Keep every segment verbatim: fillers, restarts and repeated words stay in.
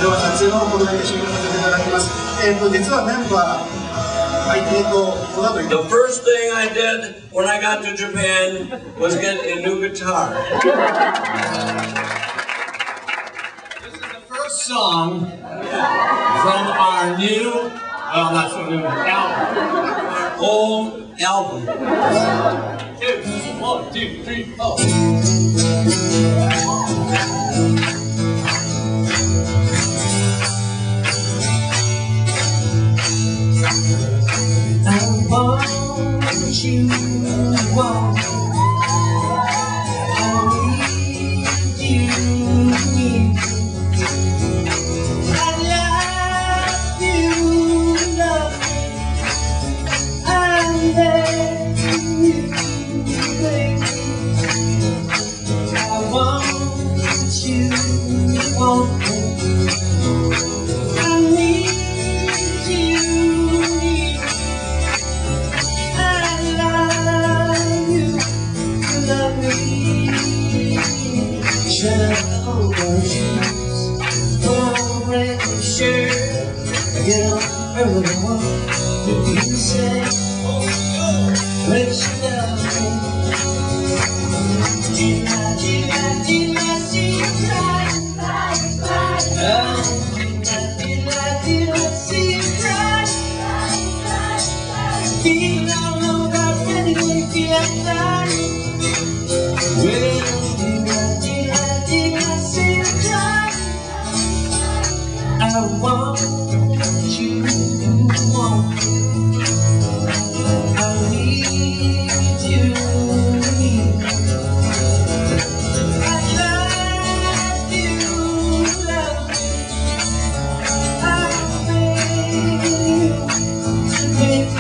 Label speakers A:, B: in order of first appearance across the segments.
A: では撮影の方を終えて終了させていただきます。えっと実はメンバー、はい、えっとこの後
B: The first thing I did when I got to Japan was get a new guitar.
C: This is the first song from our new, well, not so new album.
B: Our old album.
C: Two, one, two, three, four.
D: I want you, want I need you, need I love you, love I let you, baby I want you, want I need get up early in the morning. If you say, let you love me. Did I, did I, did I see you cry? Oh, did I, did I, did I see you cry? Feel all over anyway, feel like dying. Well, did I, did I, did I see you cry? I want you, want I need you, need I love you, love I beg you, make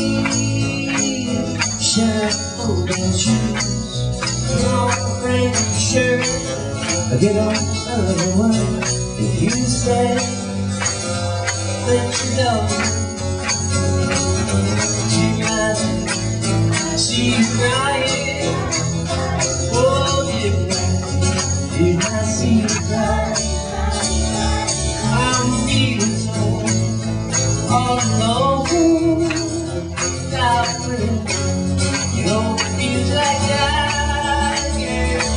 D: me shine open shoes, no brand new shirt. I get on early one if you say that you love me. See you crying, oh did I, did I see you cry? I'm feeling so all alone, without a friend. You know it feels like I can't.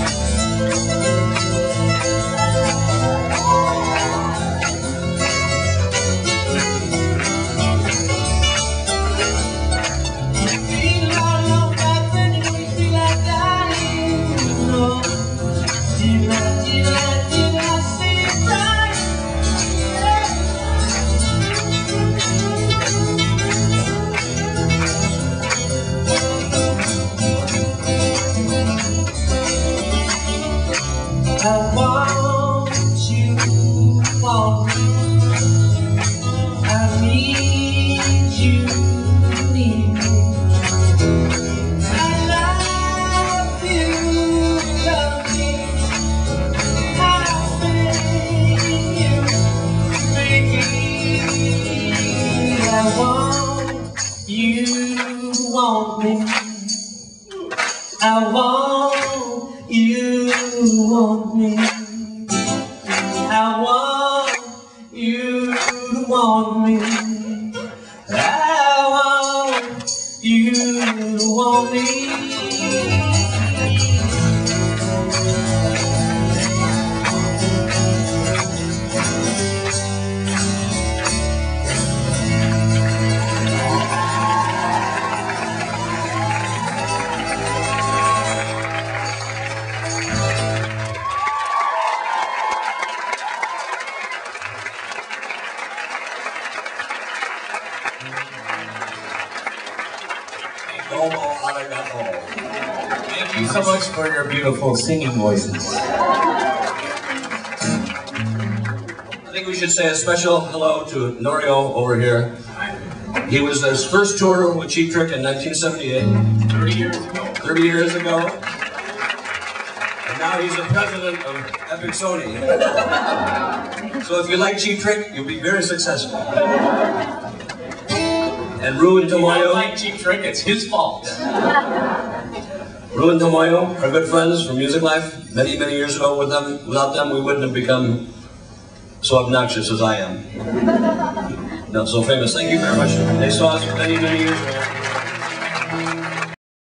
D: I want you, want me. I need you, need me. I love you, love me. I beg you, beg me. I want you, want me. I want you, want me. I want you to want me. I want you to want me.
C: Thank you so much for your beautiful singing voices.
B: I think we should say a special hello to Norio over here. He was his first tour with Cheap Trick in nineteen seventy-eight.
C: thirty years ago.
B: thirty years ago. And now he's the president of Epic Sony. So if you like Cheap Trick, you'll be very successful. And Ruin Tomoyo.
C: If you don't like Cheap Trick, it's his fault.
B: Ruin Tomoyo are good friends from Music Life. Many, many years ago with them. Without them, we wouldn't have become so obnoxious as I am. Not so famous. Thank you very much. They saw us many, many years ago.